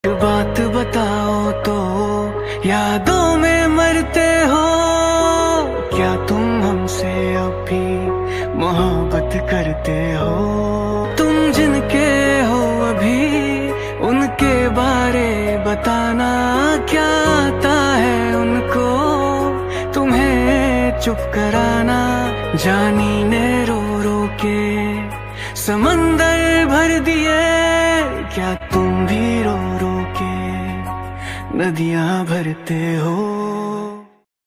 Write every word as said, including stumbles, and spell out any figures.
बात बताओ तो यादों में मरते हो, क्या तुम हमसे अब भी मोहब्बत करते हो? तुम जिनके हो अभी उनके बारे बताना, क्या आता है उनको तुम्हें चुप कराना? जानी ने रो रो के समंदर भर दिए, क्या तुम भी रो रो के नदियां भरते हो?